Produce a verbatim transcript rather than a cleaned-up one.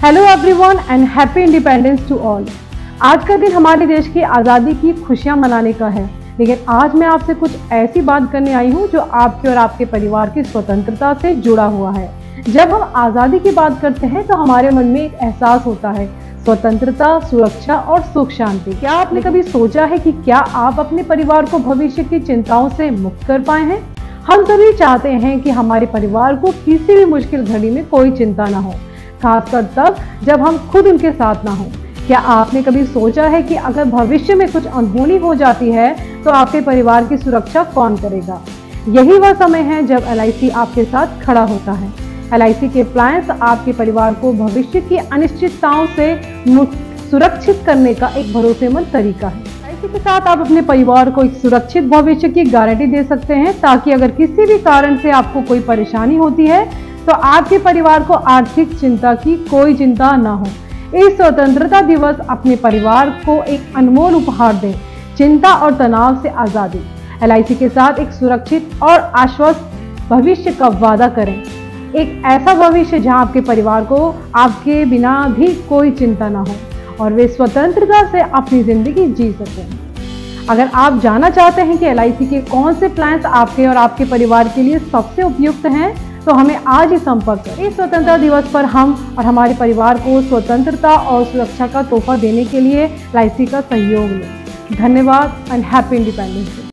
Hello everyone and happy independence to all. आज का दिन हमारे देश की आज़ादी की खुशियां मनाने का है, लेकिन आज मैं आपसे कुछ ऐसी बात करने आई हूं जो आपके और आपके परिवार की स्वतंत्रता से जुड़ा हुआ है। जब हम आज़ादी की बात करते हैं तो हमारे मन में एक एहसास होता है, स्वतंत्रता, सुरक्षा और सुख शांति। क्या आपने कभी सोचा है कि क्या आप अपने परिवार को भविष्य की चिंताओं से मुक्त कर पाए हैं? हम सभी चाहते हैं कि हमारे परिवार को किसी भी मुश्किल घड़ी में कोई चिंता ना हो, खासकर तब जब हम खुद उनके साथ ना हो। क्या आपने कभी सोचा है कि अगर भविष्य में कुछ अनहोनी हो जाती है तो आपके परिवार की सुरक्षा कौन करेगा? यही वह समय है जब एल आई सी आपके साथ खड़ा होता है। एल आई सी के प्लान्स आपके परिवार को भविष्य की अनिश्चितताओं से सुरक्षित करने का एक भरोसेमंद तरीका है। एल आई सी के साथ आप अपने परिवार को एक सुरक्षित भविष्य की गारंटी दे सकते हैं, ताकि अगर किसी भी कारण से आपको कोई परेशानी होती है तो आपके परिवार को आर्थिक चिंता की कोई चिंता न हो। इस स्वतंत्रता दिवस अपने परिवार को एक अनमोल उपहार दें, चिंता और तनाव से आज़ादी। एल आई सी के साथ एक सुरक्षित और आश्वस्त भविष्य का वादा करें, एक ऐसा भविष्य जहां आपके परिवार को आपके बिना भी कोई चिंता ना हो और वे स्वतंत्रता से अपनी जिंदगी जी सकें। अगर आप जानना चाहते हैं कि एल आई सी के कौन से प्लान्स आपके और आपके परिवार के लिए सबसे उपयुक्त हैं, तो हमें आज ही संपर्क करें। इस स्वतंत्रता दिवस पर हम और हमारे परिवार को स्वतंत्रता और सुरक्षा का तोहफा देने के लिए एल आई सी का सहयोग लें। धन्यवाद एंड हैप्पी इंडिपेंडेंस डे।